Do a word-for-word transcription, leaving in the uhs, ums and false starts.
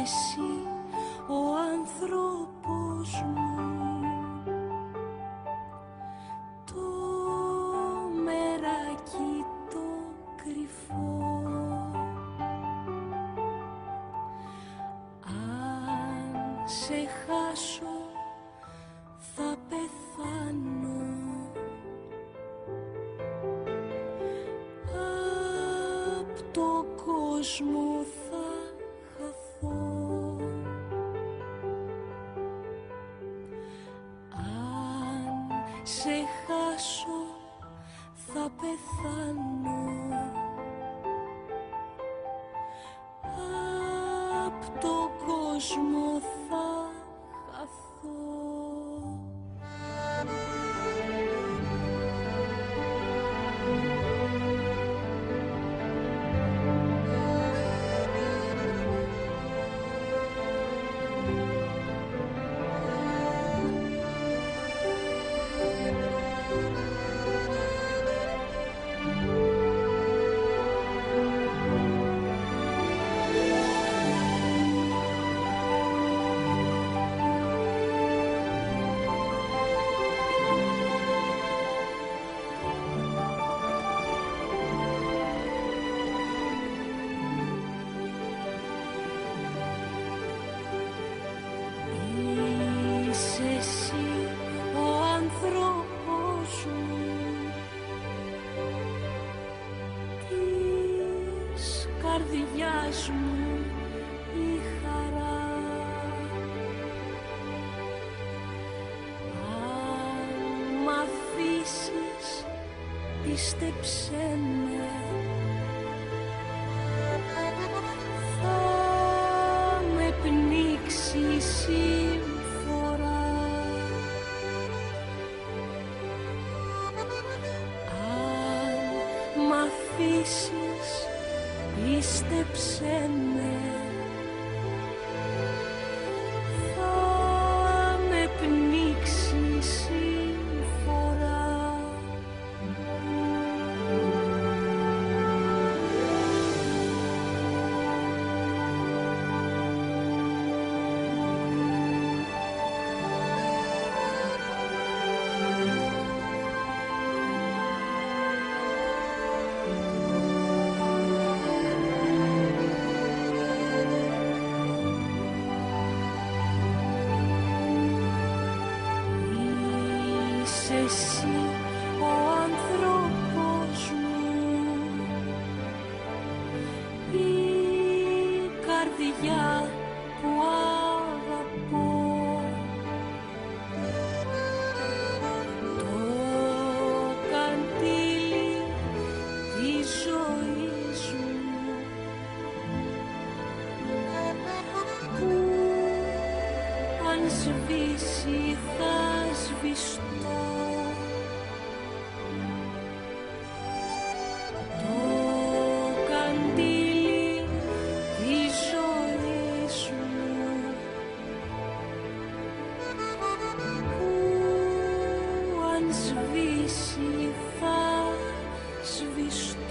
εσύ ο άνθρωπος μου. Το μεράκι το κρυφό, αν σε χάσω θα πεθάνω. Απ' το κόσμο θα χαθώ. Αν σε χάσω θα πεθάνω. Απ' το κόσμο θα χαθώ. Καρδιάς μου η χαρά. Αν μ' αφήσεις, πίστεψέ με, θα με πνίξει η συμφορά. Αν μ' αφήσεις, πίστεψέ με, θα με πνίξει η συμφορά. Εσύ ο άνθρωπος μου, η καρδιά που αγαπώ. Το καντήλι της ζωής μου που αν σβήσει θα σβηστώ. Σβήσει θα σβηστώ.